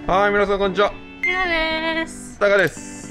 はい、皆さんこんにちは。 ひなです。 タカです。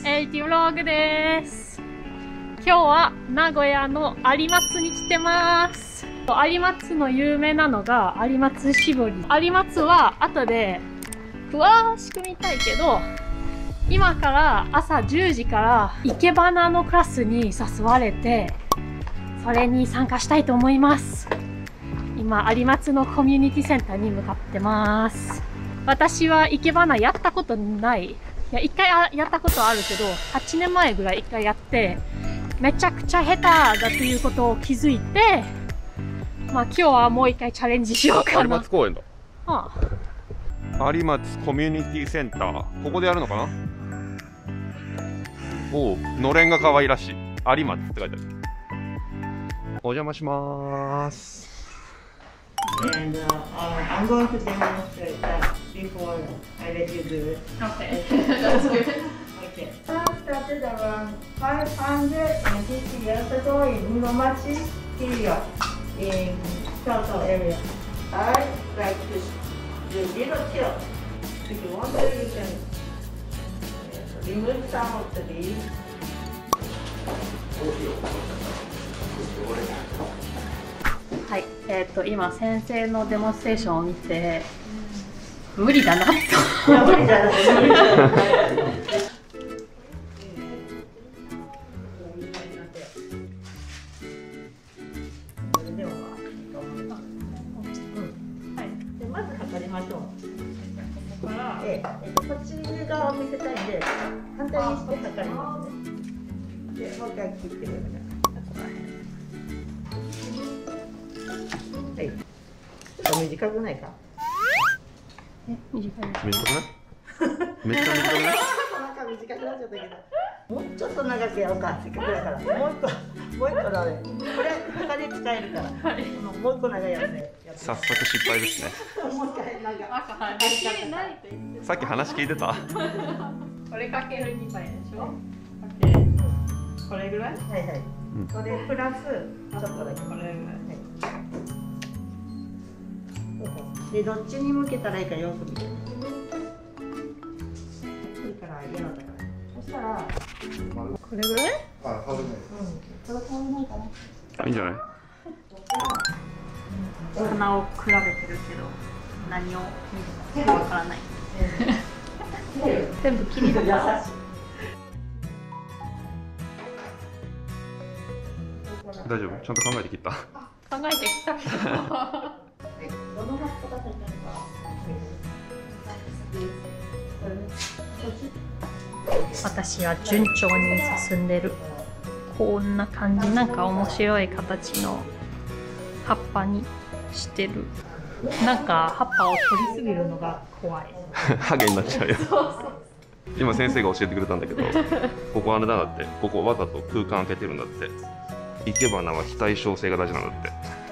エイティブログです。今日は名古屋の有松に来てます。有松の有名なのが有松絞り。有松は後で詳しく見たいけど、今から朝10時から生け花のクラスに誘われて、それに参加したいと思います。今有松のコミュニティセンターに向かってます。私は生け花やったことない。いや、一回やったことあるけど、8年前ぐらい一回やって、めちゃくちゃ下手だということを気づいて、まあ今日はもう一回チャレンジしようかな。 有松公園だ。 ああ、 有松コミュニティセンター。ここでやるのかな。おお、のれんが可愛らしい。有松って書いてある。お邪魔しまーす。 And I'm going to demonstrate that before I let you do it. Okay. That's good. Okay. Started around 550 years ago in Muromachi area in Kyoto area. I like to do little tilt. If you want to, you can remove some of the leaves. はい、今先生のデモンストレーションを見て、無理だなと。 いや、無理じゃない。無理じゃない。まず測りましょう。こっち側を見せたいんで、反対にして測りますね。で、もう一回切ってください。はい。ちょっと短くないか。 短いです。 短くないめっちゃ短くないなんか短くなっちゃったけど。もうちょっと長くやろうか。せっかくだから。もう一個だね。これ測り使えるから。はい、もう一個長いやつで。 早速失敗ですね。 もう一回長い。 さっき話聞いてたこれかける2倍でしょ。これぐらい？ はいはい。これプラスちょっとだけこれぐらい。で、どっちに向けたらいいかよく見て。いいから家のところ。そしたらこれぐらい？ これ変わらないかな。 いいんじゃない。 花を比べてるけど何を見るかわからない。全部きれいだな。 大丈夫？ちゃんと考えて切った。 考えてきたけど。私は順調に進んでる。こんな感じ、なんか面白い形の葉っぱにしてる。なんか葉っぱを取りすぎるのが怖い。 ハゲになっちゃうよ。今先生が教えてくれたんだけど、ここあれだって、ここわざと空間開けてるんだって。生け花は非対称性が大事なんだって。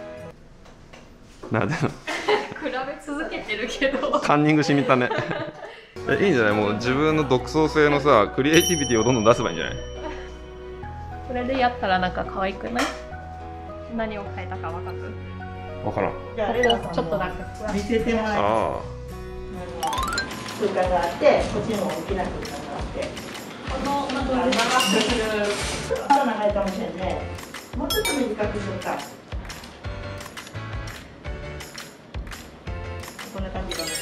なんで？比べ続けてるけど。 カンニングしに行ったね。いいんじゃない？もう自分の独創性のさ、クリエイティビティをどんどん出せばいいんじゃない？ これでやったらなんか可愛くない？何を変えたかわかる？ わからん。 じゃあちょっとなんか見せてもらいます。空間があって、こっちにも大きな空間があって。 このなんか長くする。 ちょっと長いかもしれないね。もうちょっと短くするか。こんな感じだね。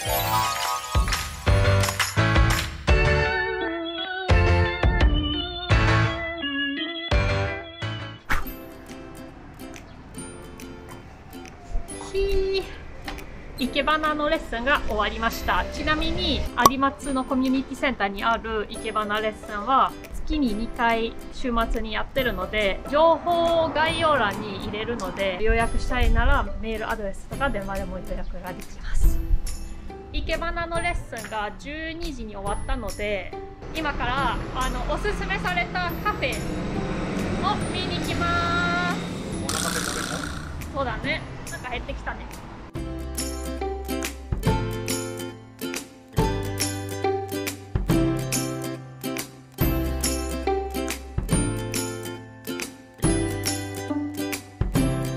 生け花のレッスンが終わりました。ちなみに有松のコミュニティセンターにある生け花レッスンは月に2回週末にやってるので、情報を概要欄に入れるので、予約したいならメールアドレスとか電話でも予約ができます。生け花のレッスンが12時に終わったので、今からおすすめされたカフェを見に行きます。そうだね、なんか減ってきたね。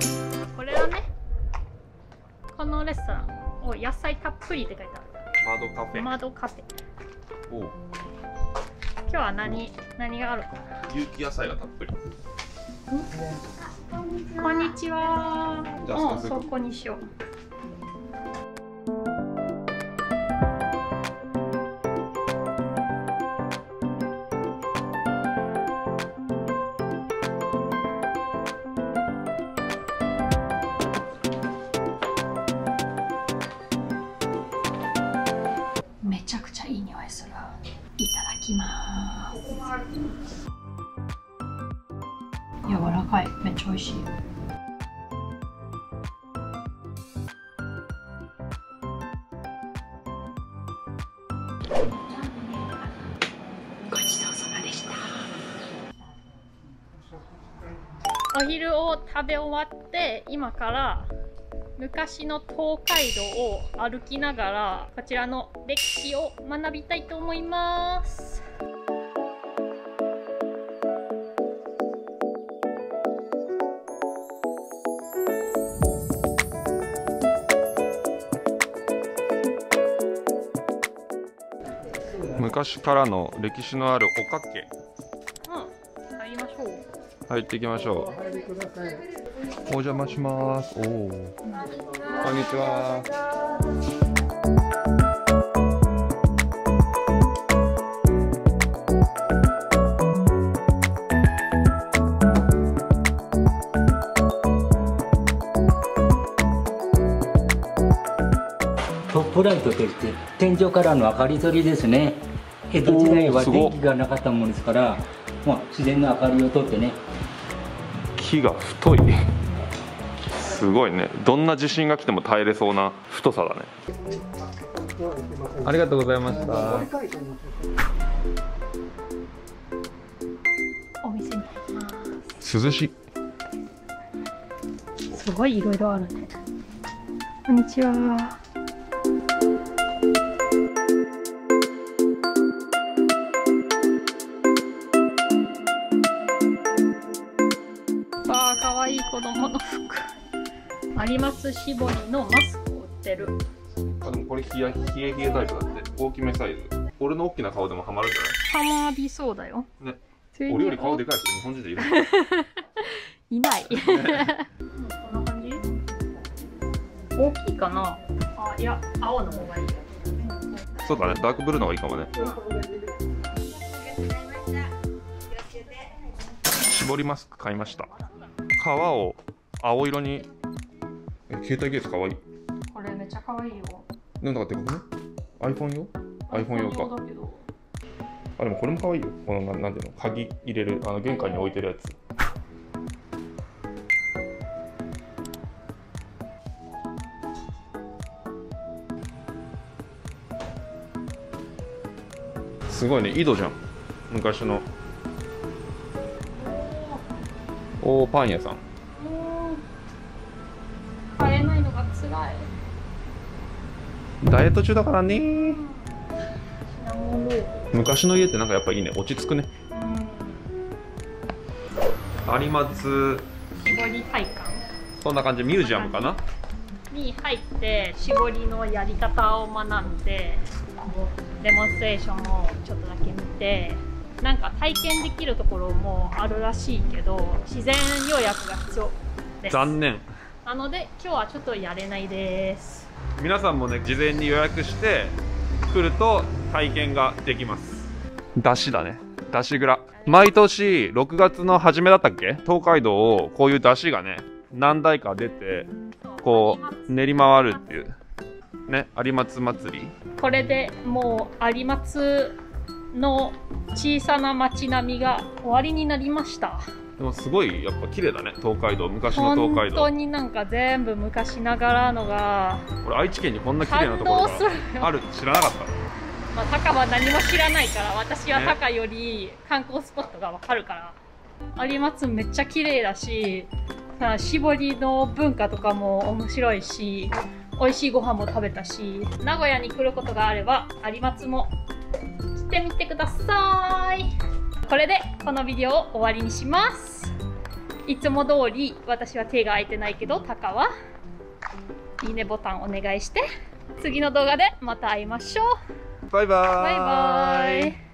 このレストランを野菜たっぷりって書いてある。 マドカフェ。 窓カフェ。 おう。 今日は何があるかな。 有機野菜がたっぷり。 こんにちは。 じゃあうん、そこにしよう。めちゃくちゃいい匂いする。いただきます。柔らかい。めっちゃ美味しい。ごちそうさまでした。お昼を食べ終わって今から昔の東海道を歩きながらこちらの歴史を学びたいと思います。 昔からの歴史のあるおかけ。 うん、入りましょう。 入っていきましょう。お邪魔します。おお。こんにちは。 トップライトといって天井からの明かり取りですね。江戸時代は電気がなかったものですから、自然の明かりを取ってね。 木が太い。すごいね。どんな地震が来ても耐えれそうな太さだね。ありがとうございました。 お店に入ります。 涼しい。 すごいいろいろあるね。こんにちは。わあ、かわいい子供の服。有松絞りのマスクを売ってる。 あ、でもこれ冷えタイプだって。大きめサイズ。俺の大きな顔でもハマるんじゃない？ ハマりそうだよ。 ね。俺より顔でかい人日本人でいる。 いない。こんな感じ？大きいかな。あ、いや、青の方がいいよ。 そうだね。ダークブルーの方がいいかもね。絞りマスク買いました。皮を青色に。携帯ケースかわいい。 これめっちゃかわいいよ。 なんだかってかね。iPhone 用 ？iPhone 用か。あ、でもこれもかわいいよ。このなんていうの、鍵入れる玄関に置いてるやつ。すごいね、井戸じゃん。昔の。おー、パン屋さん。 買えないのが辛い。 ダイエット中だからね。昔の家ってなんかやっぱいいね、落ち着くね。有松絞り体感。 そんな感じ、ミュージアムかなに入って絞りのやり方を学んでデモンストレーションをちょっとだけ見て、なんか体験できるところもあるらしいけど自然予約が必要です。 残念。 なので今日はちょっとやれないです。 皆さんもね、事前に予約して来ると体験ができます。出汁だね、出汁蔵。毎年6月の初めだったっけ、東海道をこういう出汁がね何台か出てこう練り回るっていうね、有松祭り。 これでもう有松の小さな町並みが終わりになりました。 でもすごいやっぱ綺麗だね、東海道。昔の東海道、 本当になんか全部昔ながらのが。 俺愛知県にこんな綺麗なところがある知らなかった。 まあ、タカは何も知らないから、私はタカより観光スポットがわかるから。有松めっちゃ綺麗だし、絞りの文化とかも面白いし、美味しいご飯も食べたし、名古屋に来ることがあれば有松も来てみてください。これでこのビデオを終わりにします。いつも通り私は手が空いてないけど、タカはいいねボタンお願いして次の動画でまた会いましょう。 バイバーイ。 バイバイ。